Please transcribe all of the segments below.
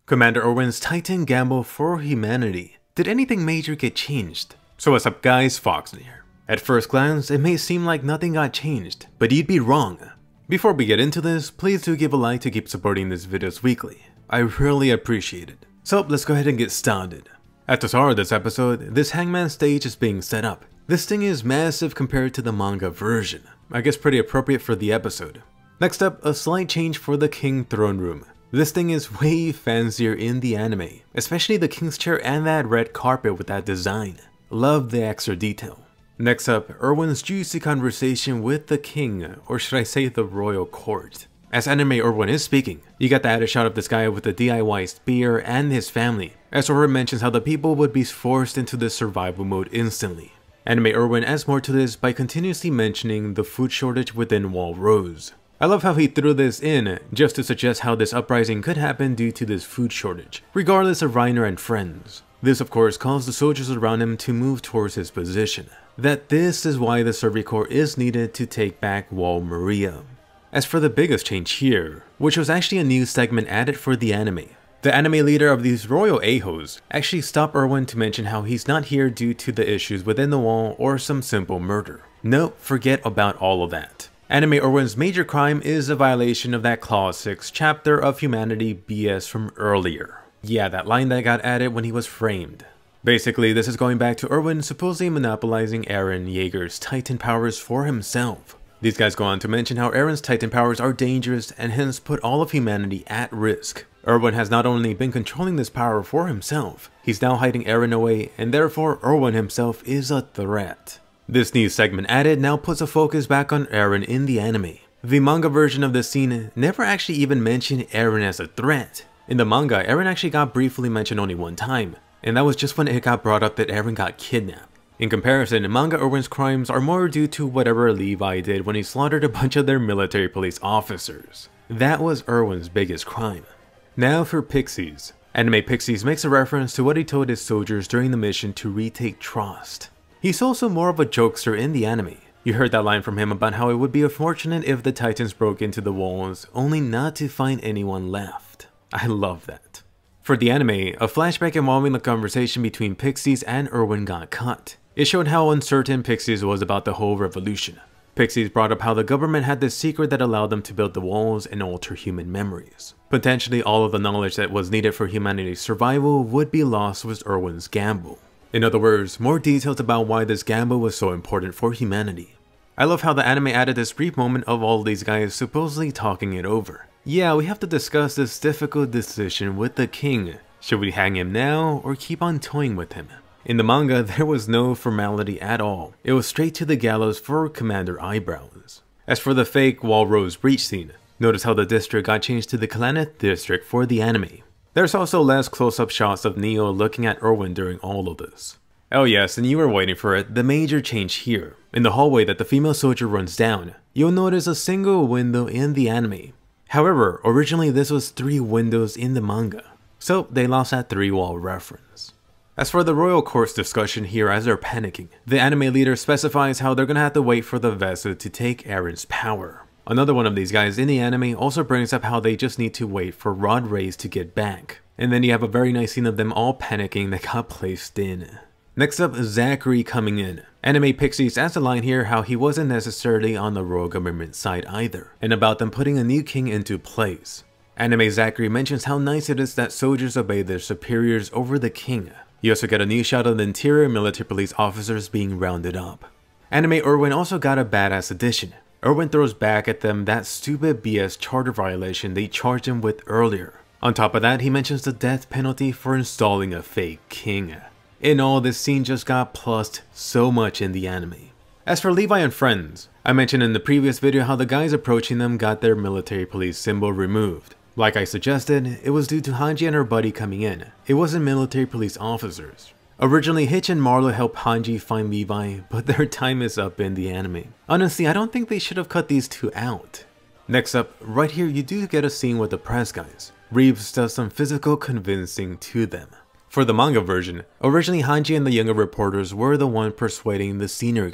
Commander Erwin's Titan gamble for humanity. Did anything major get changed? So what's up guys, Foxen here. At first glance, it may seem like nothing got changed, but you'd be wrong. Before we get into this, please do give a like to keep supporting these videos weekly. I really appreciate it. So let's go ahead and get started. At the start of this episode, this hangman stage is being set up. This thing is massive compared to the manga version. I guess pretty appropriate for the episode. Next up, a slight change for the King Throne Room. This thing is way fancier in the anime, especially the King's Chair and that red carpet with that design. Love the extra detail. Next up, Erwin's juicy conversation with the king, or should I say the royal court. As Anime Erwin is speaking, you got the added shot of this guy with the DIY spear and his family, as Erwin mentions how the people would be forced into the survival mode instantly. Anime Erwin adds more to this by continuously mentioning the food shortage within Wall Rose. I love how he threw this in just to suggest how this uprising could happen due to this food shortage, regardless of Reiner and friends. This of course caused the soldiers around him to move towards his position. That this is why the Survey Corps is needed to take back Wall Maria. As for the biggest change here, which was actually a new segment added for the anime, the anime leader of these royal a-hoes actually stopped Erwin to mention how he's not here due to the issues within the wall or some simple murder. Nope, forget about all of that. Anime Erwin's major crime is a violation of that Clause 6 chapter of humanity BS from earlier. Yeah, that line that got added when he was framed. Basically, this is going back to Erwin supposedly monopolizing Eren Yeager's Titan powers for himself. These guys go on to mention how Eren's Titan powers are dangerous and hence put all of humanity at risk. Erwin has not only been controlling this power for himself, he's now hiding Eren away, and therefore Erwin himself is a threat. This new segment added now puts a focus back on Eren in the anime. The manga version of this scene never actually even mentioned Eren as a threat. In the manga, Eren actually got briefly mentioned only one time, and that was just when it got brought up that Eren got kidnapped. In comparison, in manga Erwin's crimes are more due to whatever Levi did when he slaughtered a bunch of their military police officers. That was Erwin's biggest crime. Now for Pixies. Anime Pixies makes a reference to what he told his soldiers during the mission to retake trust. He's also more of a jokester in the anime. You heard that line from him about how it would be unfortunate if the Titans broke into the walls, only not to find anyone left. I love that. For the anime, a flashback involving the conversation between Pixies and Erwin got cut. It showed how uncertain Pixies was about the whole revolution. Pixies brought up how the government had this secret that allowed them to build the walls and alter human memories. Potentially all of the knowledge that was needed for humanity's survival would be lost with Erwin's gamble. In other words, more details about why this gamble was so important for humanity. I love how the anime added this brief moment of all these guys supposedly talking it over. Yeah, we have to discuss this difficult decision with the king. Should we hang him now or keep on toying with him? In the manga, there was no formality at all. It was straight to the gallows for Commander Eyebrows. As for the fake Wall Rose breach scene, notice how the district got changed to the Clannad district for the anime. There's also less close-up shots of Neo looking at Erwin during all of this. Oh yes, and you were waiting for it, the major change here. In the hallway that the female soldier runs down, you'll notice a single window in the anime. However, originally this was 3 windows in the manga, so they lost that 3-wall reference. As for the royal court's discussion here as they're panicking, the anime leader specifies how they're gonna have to wait for the vessel to take Eren's power. Another one of these guys in the anime also brings up how they just need to wait for Rod Rays to get back. And then you have a very nice scene of them all panicking that got placed in. Next up, Zachary coming in. Anime Pixies adds a line here how he wasn't necessarily on the royal government side either, and about them putting a new king into place. Anime Zachary mentions how nice it is that soldiers obey their superiors over the king. You also get a new shot of the interior military police officers being rounded up. Anime Erwin also got a badass addition. Erwin throws back at them that stupid BS charter violation they charged him with earlier. On top of that, he mentions the death penalty for installing a fake king. In all, this scene just got plussed so much in the anime. As for Levi and friends, I mentioned in the previous video how the guys approaching them got their military police symbol removed. Like I suggested, it was due to Hanji and her buddy coming in. It wasn't military police officers. Originally, Hitch and Marlo helped Hanji find Levi, but their time is up in the anime. Honestly, I don't think they should have cut these 2 out. Next up, right here you do get a scene with the press guys. Reeves does some physical convincing to them. For the manga version, originally Hanji and the younger reporters were the one persuading the senior guy.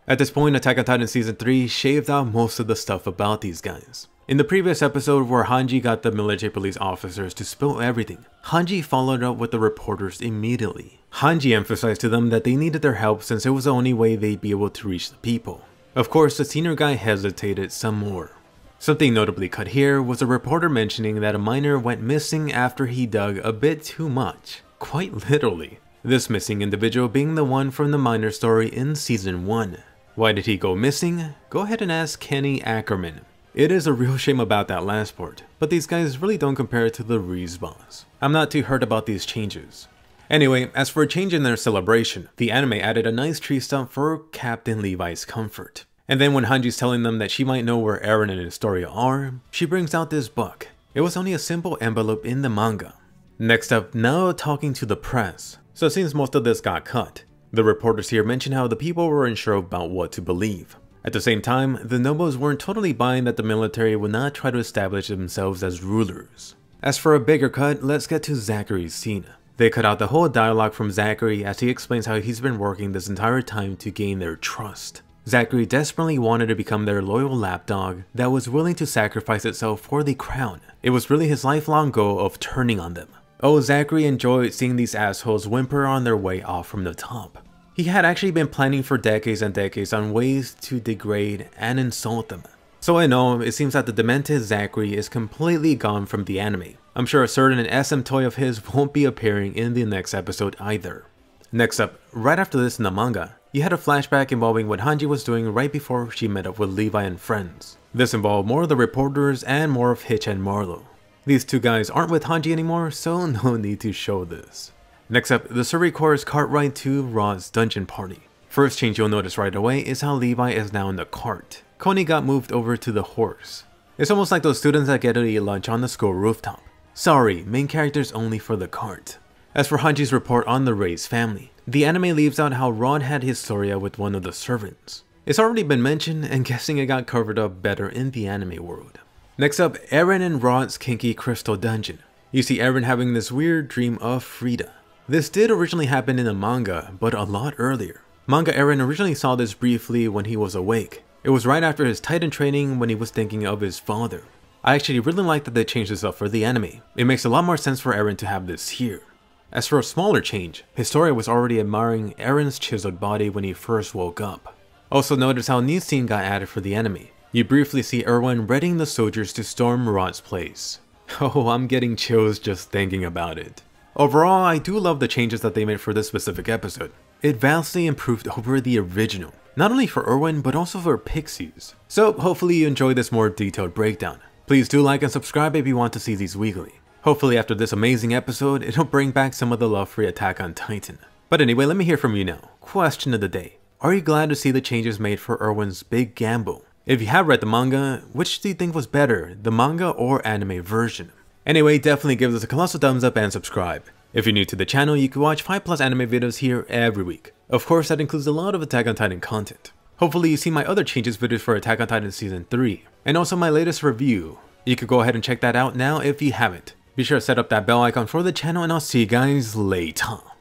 At this point, Attack on Titan Season 3 shaved out most of the stuff about these guys. In the previous episode where Hanji got the military police officers to spill everything, Hanji followed up with the reporters immediately. Hanji emphasized to them that they needed their help since it was the only way they'd be able to reach the people. Of course, the senior guy hesitated some more. Something notably cut here was a reporter mentioning that a miner went missing after he dug a bit too much. Quite literally. This missing individual being the one from the miner story in Season 1. Why did he go missing? Go ahead and ask Kenny Ackerman. It is a real shame about that last part, but these guys really don't compare to the Reese boss. I'm not too hurt about these changes. Anyway, as for a change in their celebration, the anime added a nice tree stump for Captain Levi's comfort. And then when Hanji's telling them that she might know where Eren and Historia are, she brings out this book. It was only a simple envelope in the manga. Next up, now talking to the press. So it seems most of this got cut. The reporters here mention how the people were unsure about what to believe. At the same time, the nobles weren't totally buying that the military would not try to establish themselves as rulers. As for a bigger cut, let's get to Zachary's scene. They cut out the whole dialogue from Zachary as he explains how he's been working this entire time to gain their trust. Zachary desperately wanted to become their loyal lapdog that was willing to sacrifice itself for the crown. It was really his lifelong goal of turning on them. Oh, Zachary enjoyed seeing these assholes whimper on their way off from the top. He had actually been planning for decades and decades on ways to degrade and insult them. So I know, it seems that the demented Zachary is completely gone from the anime. I'm sure a certain SM toy of his won't be appearing in the next episode either. Next up, right after this in the manga, you had a flashback involving what Hanji was doing right before she met up with Levi and friends. This involved more of the reporters and more of Hitch and Marlowe. These two guys aren't with Hanji anymore, so no need to show this. Next up, the story corresponds cart to Rod's dungeon party. First change you'll notice right away is how Levi is now in the cart. Coney got moved over to the horse. It's almost like those students that get to eat lunch on the school rooftop. Sorry, main characters only for the cart. As for Hanji's report on the Ray's family, the anime leaves out how Rod had Historia with one of the servants. It's already been mentioned, and guessing it got covered up better in the anime world. Next up, Eren and Rod's kinky crystal dungeon. You see Eren having this weird dream of Frida. This did originally happen in the manga, but a lot earlier. Manga Eren originally saw this briefly when he was awake. It was right after his Titan training when he was thinking of his father. I actually really like that they changed this up for the anime. It makes a lot more sense for Eren to have this here. As for a smaller change, Historia was already admiring Eren's chiseled body when he first woke up. Also notice how a new scene got added for the anime. You briefly see Erwin readying the soldiers to storm Rod's place. Oh, I'm getting chills just thinking about it. Overall, I do love the changes that they made for this specific episode. It vastly improved over the original, not only for Erwin, but also for Pixies. So hopefully you enjoyed this more detailed breakdown. Please do like and subscribe if you want to see these weekly. Hopefully after this amazing episode, it'll bring back some of the love for Attack on Titan. But anyway, let me hear from you now. Question of the day. Are you glad to see the changes made for Erwin's big gamble? If you have read the manga, which do you think was better, the manga or anime version? Anyway, definitely give us a colossal thumbs up and subscribe. If you're new to the channel, you can watch 5+ anime videos here every week. Of course, that includes a lot of Attack on Titan content. Hopefully you see my other changes videos for Attack on Titan Season 3, and also my latest review. You could go ahead and check that out now if you haven't. Be sure to set up that bell icon for the channel, and I'll see you guys later.